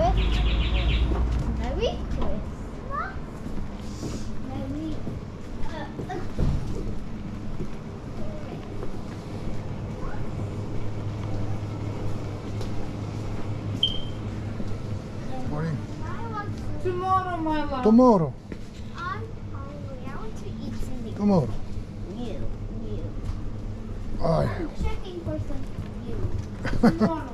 Merry Christmas. Merry. Morning. Tomorrow, my love. Tomorrow. I'm hungry. I want to eat something. Tomorrow. You. Ai. I'm checking for some you. Tomorrow.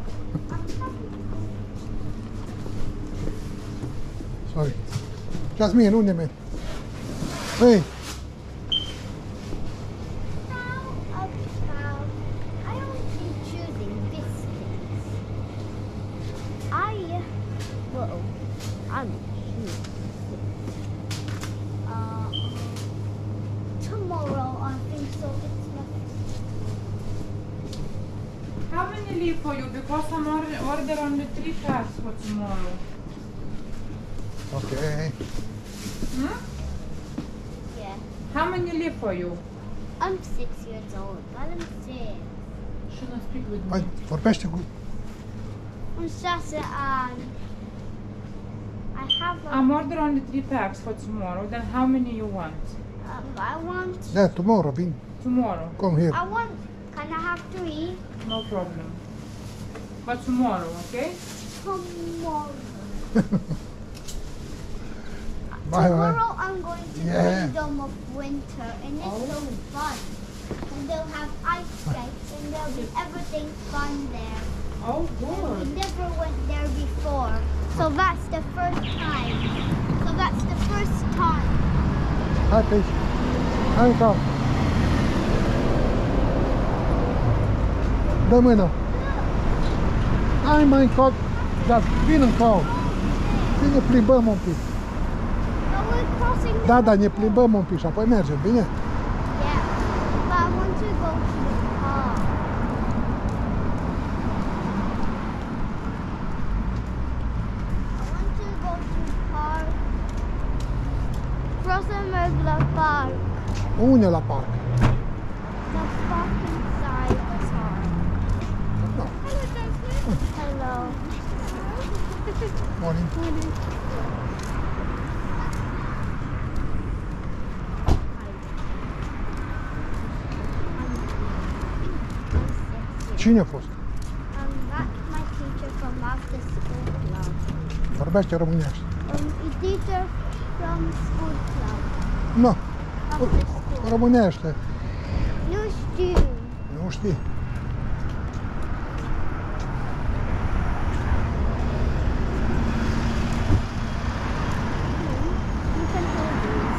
Sorry. Jasmine, unde mergi? Hei, How about I don't keep choosing biscuits. I'm choosing. Tomorrow I think so. It's not. How many leave for you? Because I'm order on the 3 packs for tomorrow. ok. Hmm? Yeah. How many leave for you? I'm 6 years old, but I'm 6. Shouldn't speak with Hai, me. vorbește cu... I'm 6 and I have a, I'm order on the 3 packs for tomorrow. Then how many you want? I want, Da, tomorrow, vin. Tomorrow. Come here. I want, can I have 3? No problem. But tomorrow, okay? Tomorrow. Bye, Tomorrow I'm going to Yeah. Kingdom of Winter and it's so fun. And they'll have ice skates and there'll be everything fun there. Oh, And we good. never went there before. So that's the first time. Hai pe aici. Hai în cap. Dă mâna. Hai mai încot. Dar vin în cau. Și ne plimbăm un pic. So we're crossing the Da, da, ne plimbăm un pic și apoi mergem, bine? Yeah. But I want to go to the park. I want to go to the park. Rosenberg Park. Unde la parc? The park inside the park. Da. Hello. Morning. Cine a fost? That's my teacher from after school club. Vorbește românește. A teacher from school club. Nu, After school. românește. Nu știu. Nu știi. You can hold these.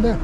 Unde?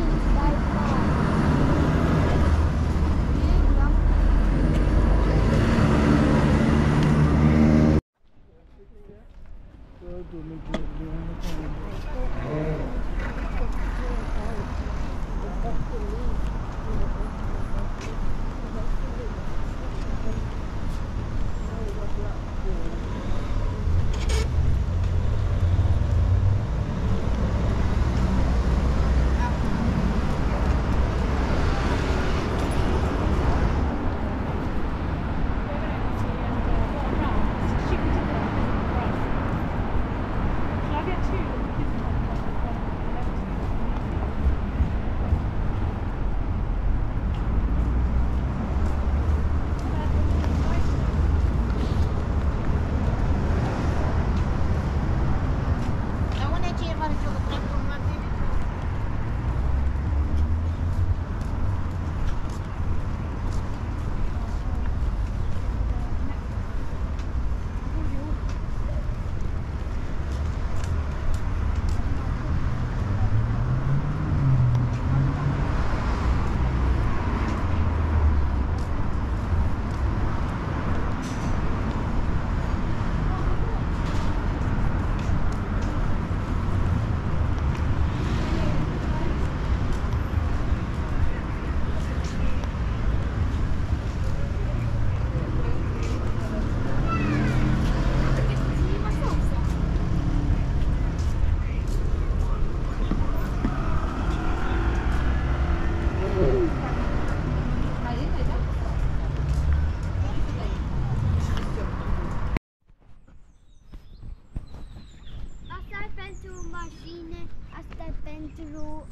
Asta e pentru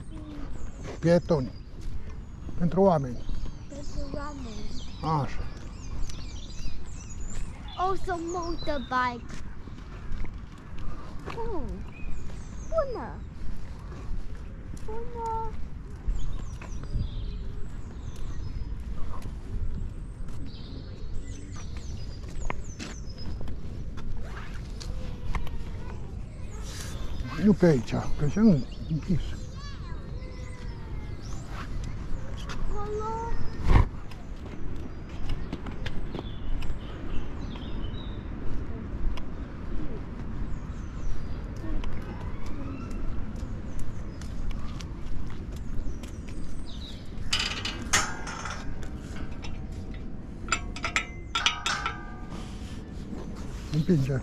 Pietoni. Pentru oameni. oameni. Așa. Also motorbike. Bună. Bună. Nu pe aici, că așa nu închis. Acolo. Împinge.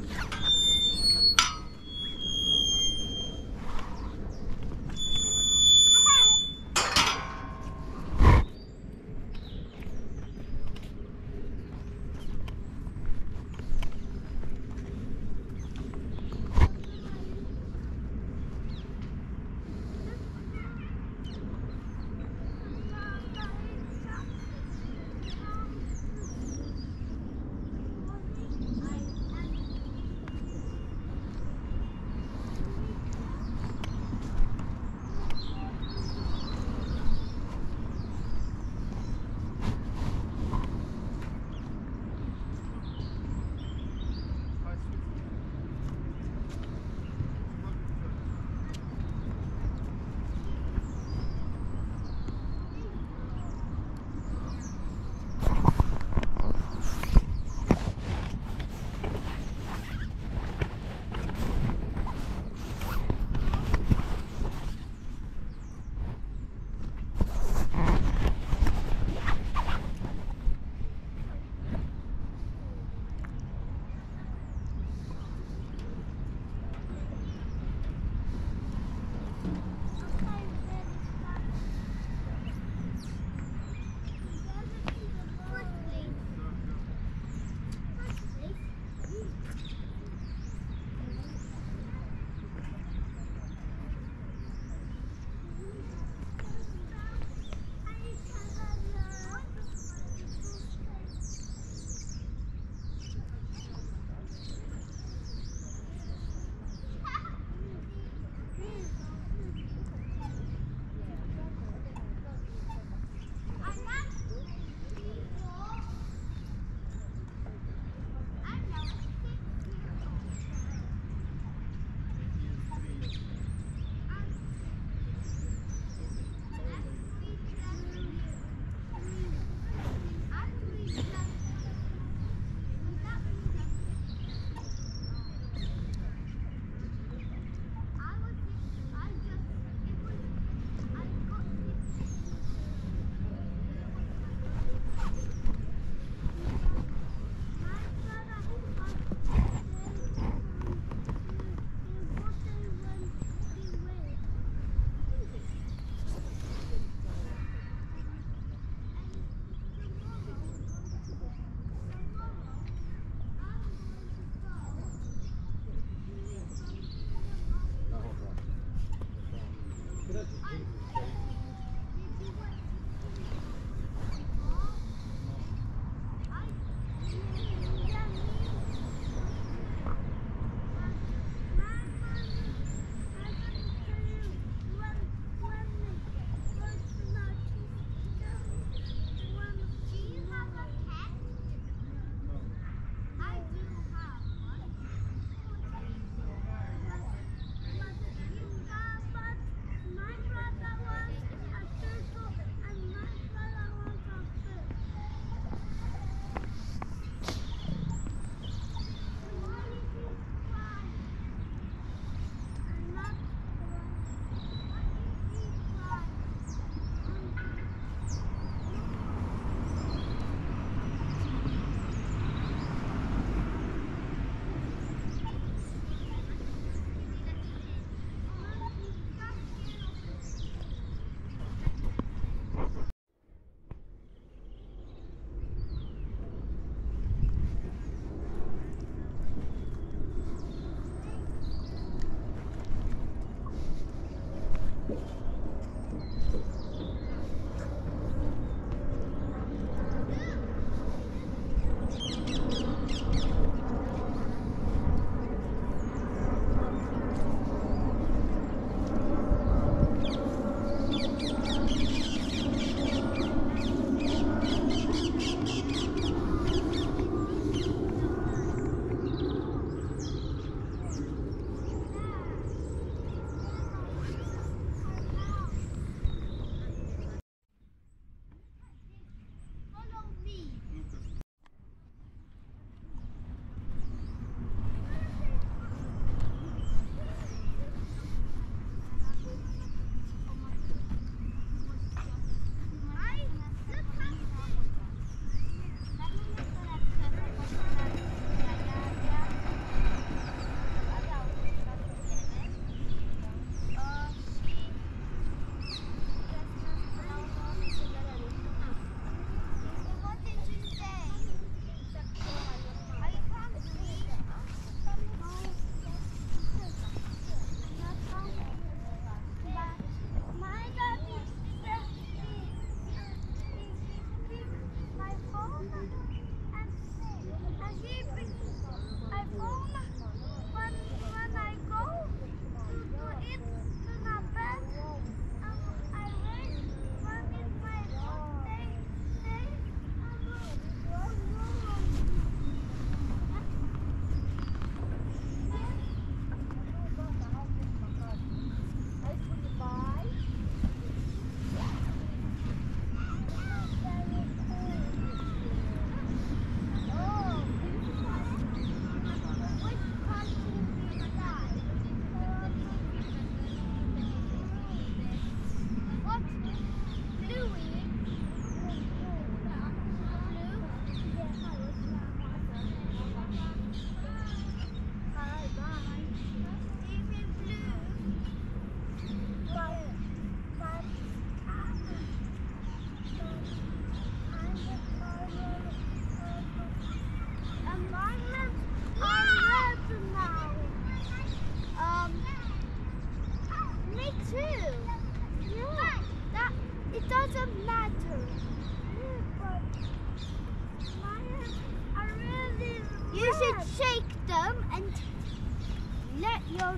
them and let your...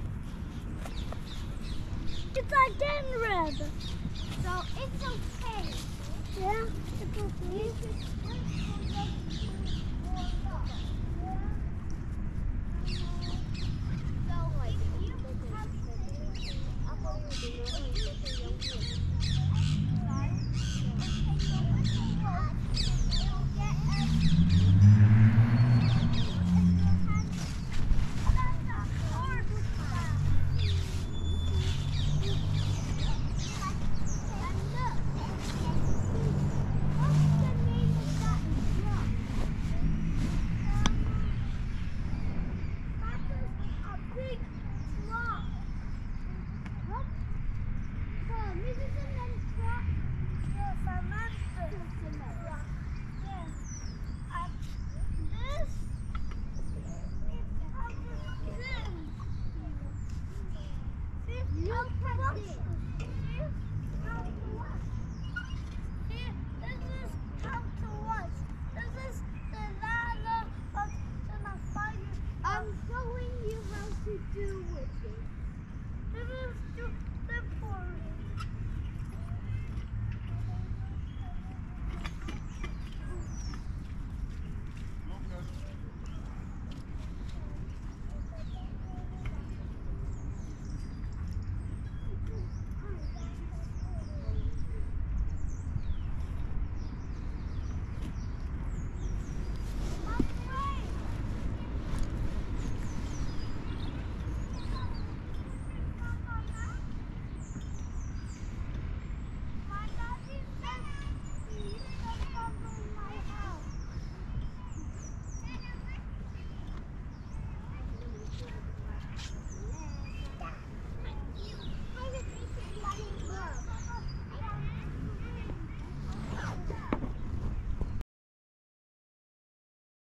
It's again red. So it's okay. Yeah, it's okay. You should wait for them to warm up. So if you have I'm showing you how to do with it. This is just the forest.